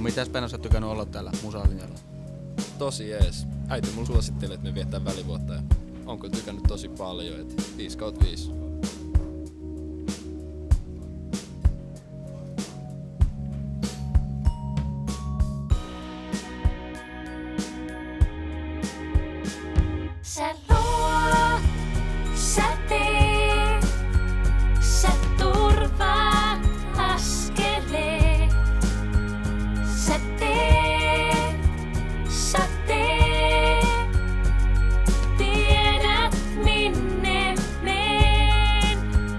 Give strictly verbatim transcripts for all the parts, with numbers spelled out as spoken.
mitäs Peno, sä oot tykännyt olla täällä musalinjalla? Tosi jees. Äiti mulla suositteli, että me viettää välivuotta ja on kyllä tykännyt tosi paljon, et viisi kautta viisi. Sä luot, sä teet, sä turvaat askeleen. Sä teet, sä teet, tiedät minne meen.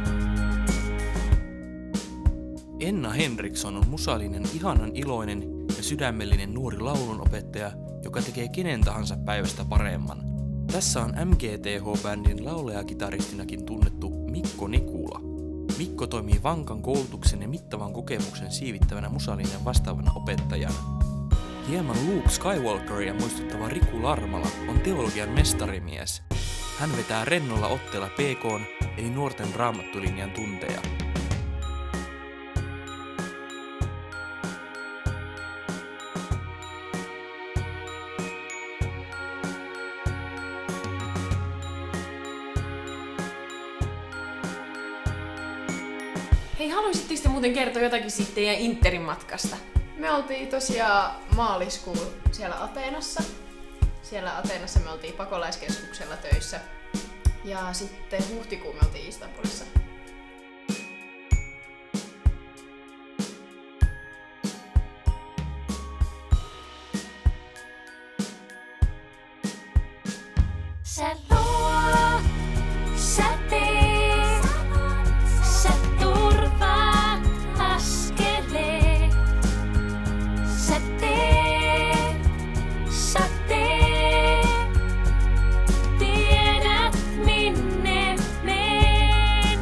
Enna Henriksson on musallinen ihanan iloinen ja sydämellinen nuori laulunopettaja, joka tekee kenen tahansa päivästä paremman. Tässä on M G T H-bändin laulaja-kitaristinakin tunnettu Mikko Nikula. Mikko toimii vankan koulutuksen ja mittavan kokemuksen siivittävänä musallinen vastaavana opettajana. Hieman Luke Skywalkeria muistuttava Riku Larmala on teologian mestarimies. Hän vetää rennolla otteella P K:n eli nuorten raamattulinjan tunteja. Hei, haluaisitteko te muuten kertoa jotakin siitä teidän Interin matkasta? Me oltiin tosiaan maaliskuun siellä Ateenassa. Siellä Ateenassa me oltiin pakolaiskeskuksella töissä. Ja sitten huhtikuun me oltiin Istanbulissa. Sä luot, sä teet, sä turvaat askeleen. Sä teet, sä teet, tiedät minne meen.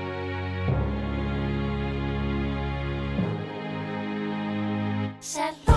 Sä